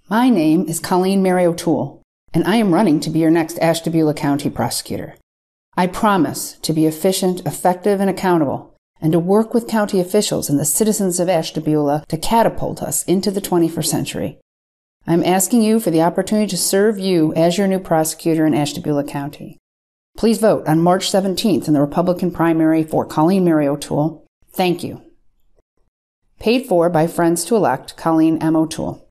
My name is Colleen Mary O'Toole, and I am running to be your next Ashtabula County Prosecutor. I promise to be efficient, effective, and accountable, and to work with county officials and the citizens of Ashtabula to catapult us into the 21st century. I'm asking you for the opportunity to serve you as your new prosecutor in Ashtabula County. Please vote on March 17th in the Republican primary for Colleen Mary O'Toole. Thank you. Paid for by Friends to Elect Colleen M. O'Toole.